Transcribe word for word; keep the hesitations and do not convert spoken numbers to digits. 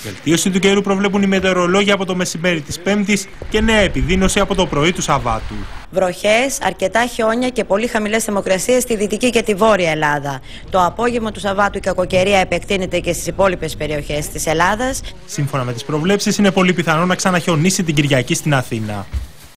Βελτίωση του καιρού προβλέπουν οι μετεωρολόγοι από το μεσημέρι της Πέμπτης και νέα επιδείνωση από το πρωί του Σαββάτου. Βροχές, αρκετά χιόνια και πολύ χαμηλές θερμοκρασίες στη δυτική και τη βόρεια Ελλάδα. Το απόγευμα του Σαββάτου η κακοκαιρία επεκτείνεται και στις υπόλοιπες περιοχές της Ελλάδας. Σύμφωνα με τις προβλέψεις, είναι πολύ πιθανό να ξαναχιονίσει την Κυριακή στην Αθήνα.